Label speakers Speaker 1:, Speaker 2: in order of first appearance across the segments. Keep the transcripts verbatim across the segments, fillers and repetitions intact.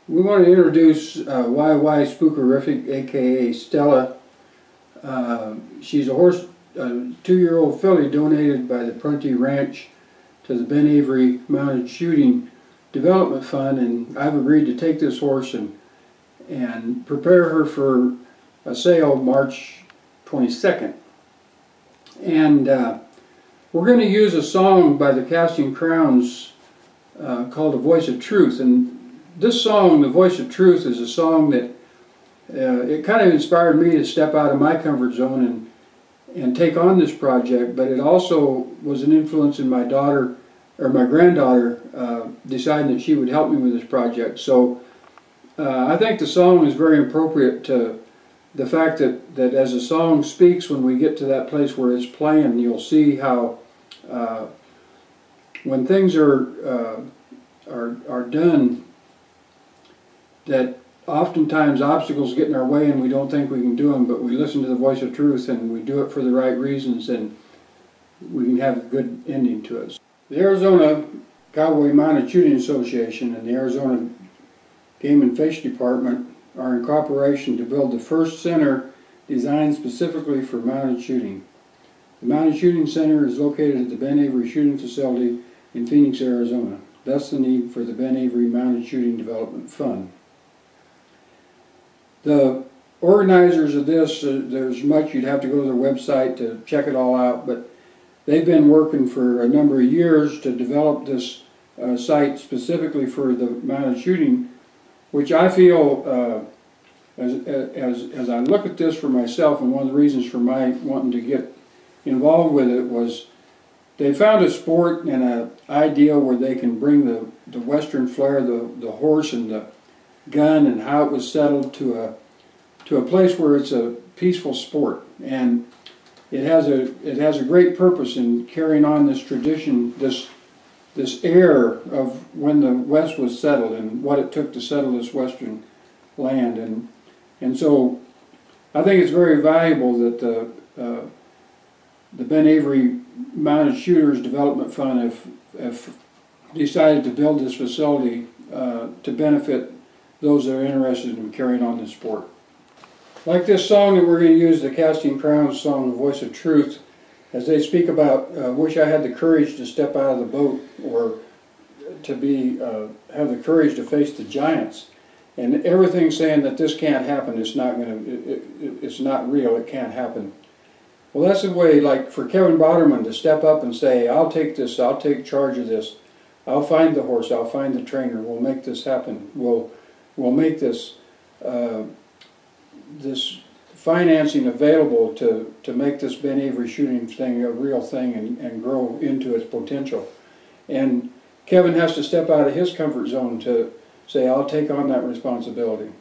Speaker 1: We want to introduce uh, Y Y Spookerific, aka Stella. Uh, she's a horse, a two-year-old filly donated by the Prunty Ranch to the Ben Avery Mounted Shooting Development Fund, and I've agreed to take this horse and and prepare her for a sale March twenty-second. And uh, we're going to use a song by the Casting Crowns uh, called "The Voice of Truth." And this song, "The Voice of Truth," is a song that uh, it kind of inspired me to step out of my comfort zone and and take on this project. But it also was an influence in my daughter, or my granddaughter, uh, deciding that she would help me with this project. So uh, I think the song is very appropriate to the fact that, that as the song speaks, when we get to that place where it's playing, you'll see how uh, when things are, uh, are, are done, that oftentimes obstacles get in our way and we don't think we can do them, but we listen to the voice of truth and we do it for the right reasons, and we can have a good ending to it. The Arizona Cowboy Mounted Shooting Association and the Arizona Game and Fish Department are in cooperation to build the first center designed specifically for mounted shooting. The Mounted Shooting Center is located at the Ben Avery Shooting Facility in Phoenix, Arizona. Thus the need for the Ben Avery Mounted Shooting Development Fund. The organizers of this, uh, there's much, you'd have to go to their website to check it all out, but they've been working for a number of years to develop this uh, site specifically for the mounted shooting, which I feel, uh, as, as, as I look at this for myself, and one of the reasons for my wanting to get involved with it was they found a sport and an idea where they can bring the, the Western flair, the, the horse and the gun and how it was settled to a, to a place where it's a peaceful sport. And it has a, it has a great purpose in carrying on this tradition, this this air of when the West was settled and what it took to settle this Western land. And and so I think it's very valuable that the, uh, the Ben Avery Mounted Shooters Development Fund have, have decided to build this facility uh, to benefit those that are interested in carrying on this sport. Like this song that we're going to use, the Casting Crowns song, "The Voice of Truth," as they speak about, uh, wish I had the courage to step out of the boat, or to be, uh, have the courage to face the giants. And everything saying that this can't happen, it's not going to, it, it, it's not real, it can't happen. Well, that's the way, like for Kevin Boderman to step up and say, I'll take this, I'll take charge of this, I'll find the horse, I'll find the trainer, we'll make this happen, we'll, we'll make this, uh, this financing available to, to make this Ben Avery shooting thing a real thing and, and grow into its potential. And Kevin has to step out of his comfort zone to say, I'll take on that responsibility.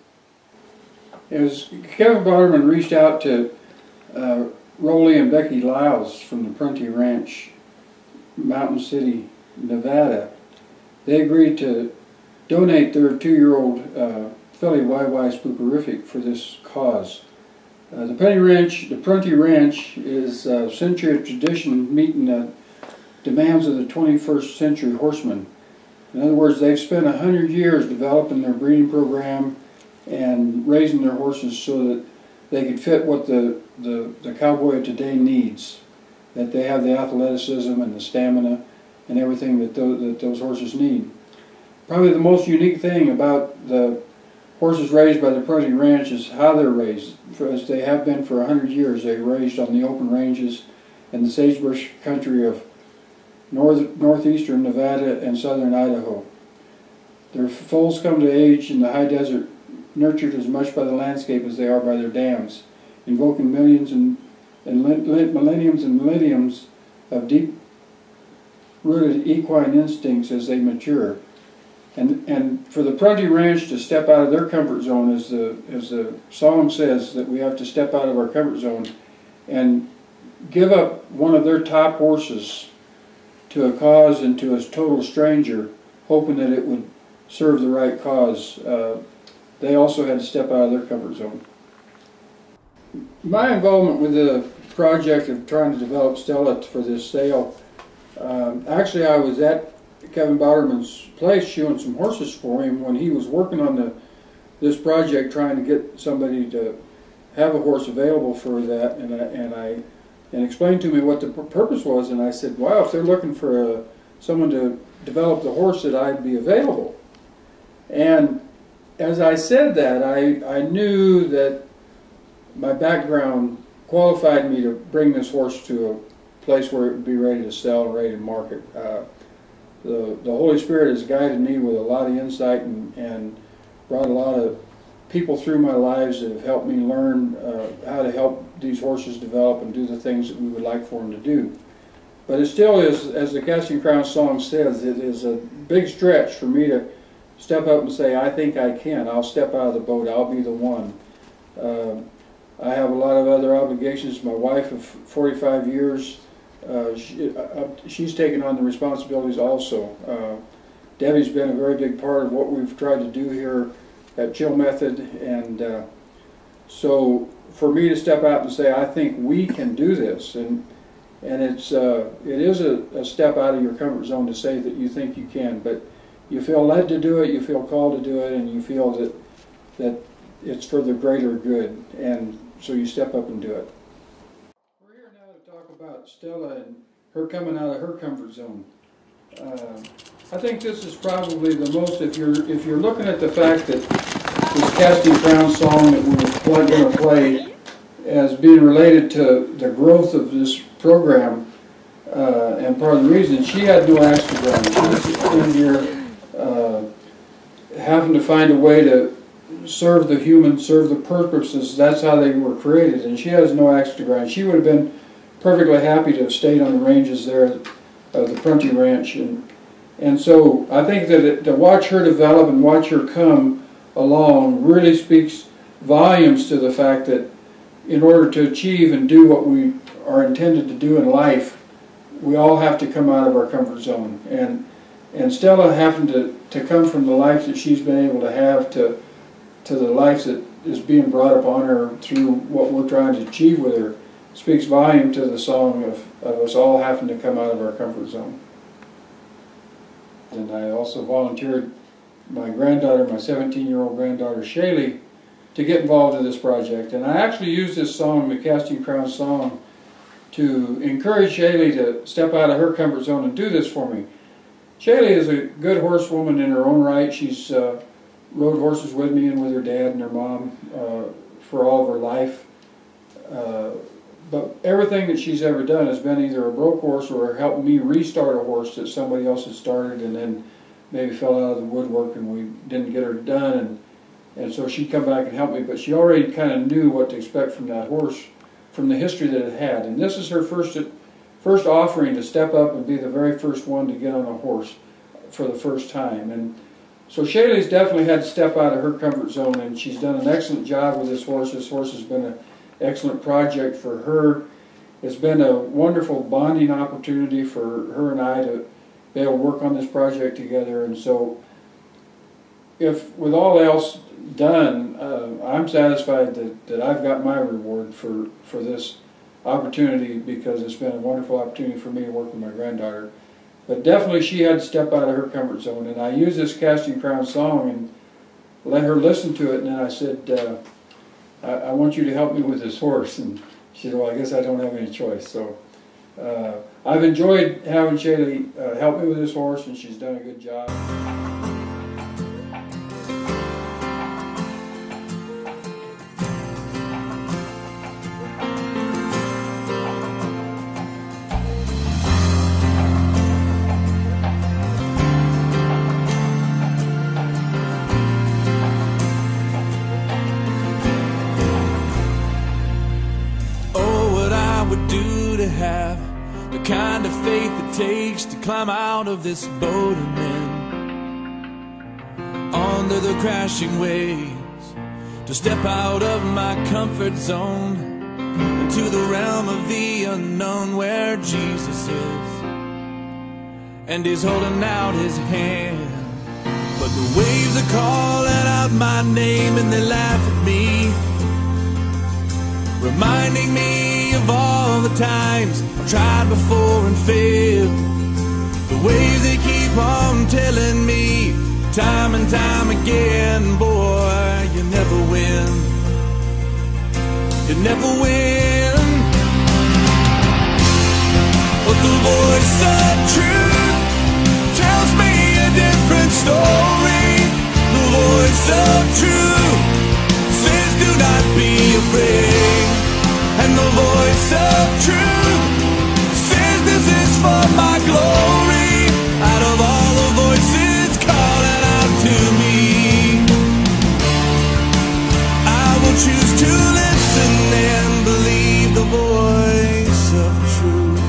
Speaker 1: As Kevin Boderman reached out to uh, Rolly and Becky Lyles from the Prunty Ranch, Mountain City, Nevada, they agreed to donate their two-year-old uh, filly Y Y Spookerific for this cause. Uh, the Prunty Ranch, the Prunty Ranch is a century of tradition meeting the demands of the twenty-first century horsemen. In other words, they've spent a hundred years developing their breeding program and raising their horses so that they could fit what the, the, the cowboy of today needs, that they have the athleticism and the stamina and everything that those, that those horses need. Probably the most unique thing about the horses raised by the Prunty Ranch is how they're raised. For, as they have been for a hundred years, they're raised on the open ranges in the sagebrush country of north, northeastern Nevada and southern Idaho. Their foals come to age in the high desert, nurtured as much by the landscape as they are by their dams, invoking millions and, and millenniums and millenniums of deep-rooted equine instincts as they mature. And, and for the Prunty Ranch to step out of their comfort zone, as the, as the song says, that we have to step out of our comfort zone and give up one of their top horses to a cause and to a total stranger, hoping that it would serve the right cause. Uh, they also had to step out of their comfort zone. My involvement with the project of trying to develop Stella for this sale, um, actually I was at Kevin Bowerman's place showing some horses for him when he was working on the this project, trying to get somebody to have a horse available for that, and I, and I and explained to me what the purpose was, and I said, wow, if they're looking for a, someone to develop the horse, that I'd be available. And as I said that, I, I knew that my background qualified me to bring this horse to a place where it would be ready to sell and ready to market. Uh, the, the Holy Spirit has guided me with a lot of insight and, and brought a lot of people through my lives that have helped me learn uh, how to help these horses develop and do the things that we would like for them to do. But it still is, as the Casting Crown song says, it is a big stretch for me to step up and say, I think I can. I'll step out of the boat. I'll be the one. Uh, I have a lot of other obligations. My wife of forty-five years, uh, she, uh, she's taken on the responsibilities also. Uh, Debbie's been a very big part of what we've tried to do here at Chill Method, and uh, so for me to step out and say, I think we can do this, and and it's uh, it is a, a step out of your comfort zone to say that you think you can, but you feel led to do it, you feel called to do it, and you feel that that it's for the greater good, and so you step up and do it. We're here now to talk about Stella and her coming out of her comfort zone. Uh, I think this is probably the most, if you're if you're looking at the fact that this Casting Crown song that we're going to play as being related to the growth of this program, uh, and part of the reason, she had no axe to grind. She was in here uh, having to find a way to serve the human, serve the purposes. That's how they were created, and she has no axe to grind. She would have been perfectly happy to have stayed on the ranges there of the Prunty Ranch, and and so I think that it, to watch her develop and watch her come along really speaks volumes to the fact that in order to achieve and do what we are intended to do in life, we all have to come out of our comfort zone. And and Stella happened to, to come from the life that she's been able to have to to the life that is being brought upon her through what we're trying to achieve with her, speaks volume to the song of, of us all having to come out of our comfort zone. And I also volunteered my granddaughter, my seventeen-year-old granddaughter Shaylee, to get involved in this project. And I actually used this song, the Casting Crown song, to encourage Shaylee to step out of her comfort zone and do this for me. Shaylee is a good horsewoman in her own right. She's uh, rode horses with me and with her dad and her mom uh, for all of her life. Uh, But everything that she's ever done has been either a broke horse or helped me restart a horse that somebody else had started and then maybe fell out of the woodwork and we didn't get her done. And, and so she'd come back and help me. But she already kind of knew what to expect from that horse, from the history that it had. And this is her first, first offering to step up and be the very first one to get on a horse for the first time. And so Shaylee's definitely had to step out of her comfort zone, and she's done an excellent job with this horse. This horse has been a excellent project for her. It's been a wonderful bonding opportunity for her and I to be able to work on this project together. And so if with all else done, uh, I'm satisfied that, that I've got my reward for, for this opportunity, because it's been a wonderful opportunity for me to work with my granddaughter. But definitely she had to step out of her comfort zone, and I used this Casting Crown song and let her listen to it, and then I said, uh, I, I want you to help me with this horse. And she said, well, I guess I don't have any choice. So uh, I've enjoyed having Shaylee uh, help me with this horse, and she's done a good job.
Speaker 2: Have the kind of faith it takes to climb out of this boat and then under the crashing waves, to step out of my comfort zone into the realm of the unknown, where Jesus is and he's holding out his hand. But the waves are calling out my name and they laugh at me, reminding me of all the times I've tried before and failed, The ways they keep on telling me, time and time again, boy, you never win. You never win. But the voice of truth tells me a different story. The voice of truth says do not be afraid. And the voice of truth says this is for my glory. Out of all the voices calling out to me, I will choose to listen and believe the voice of truth.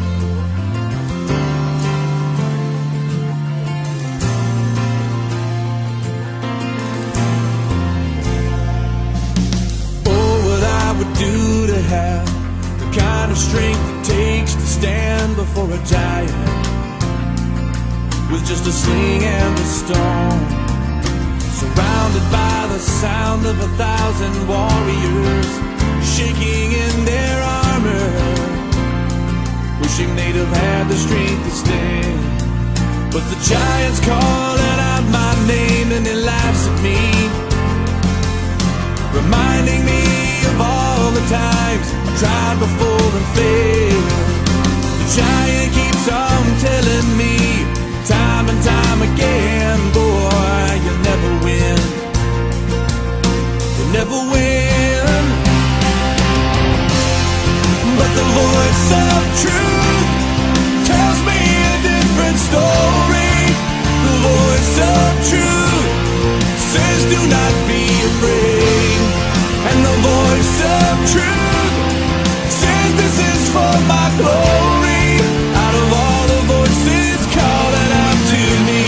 Speaker 2: Oh, what I would do to have the kind of strength it takes to stand before a giant with just a sling and a stone, surrounded by the sound of a thousand warriors shaking in their armor, wishing they'd have had the strength to stand. But the giant's calling out my name and he laughs at me, reminding me of all the times I tried before and failed. The giant keeps on telling me, time and time again, boy, you'll never win. You'll never win. But the voice of truth tells me a different story. The voice of truth says do not be afraid. And the voice of truth says this is for my glory. Out of all the voices calling out to me,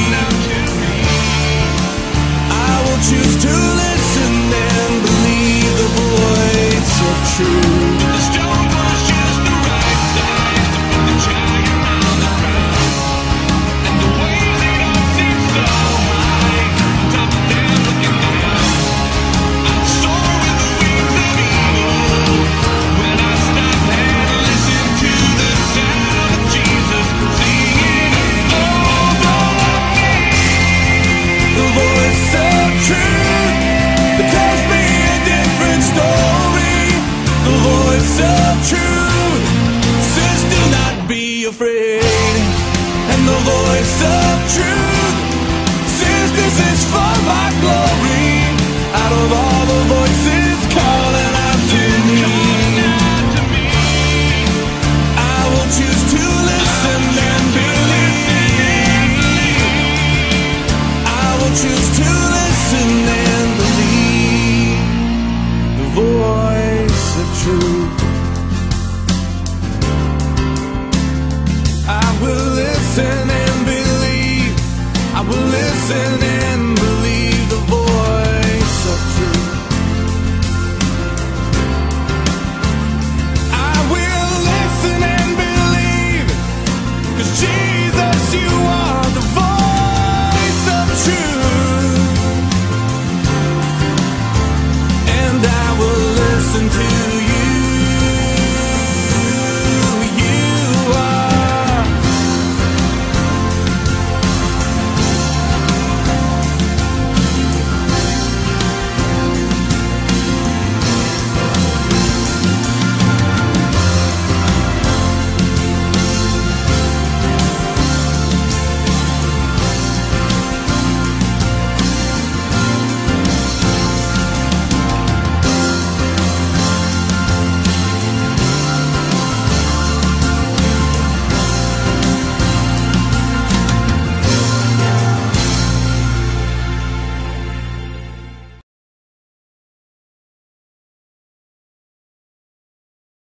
Speaker 2: I will choose to listen and believe the voice of truth. The stone was just the right size to put the giant on the ground, and the waves they don't seem so high, top down looking down. I soar with the wings of eagle when I stop and listen to the sound of Jesus singing over me. The voice of truth that tells me a different story. The voice of truth says do not be afraid. And the voice of truth says this is for my glory. Out of all the voices calling out to me, I will choose to listen and believe. I will choose to listen and believe the voice of truth. I will listen and believe. I will listen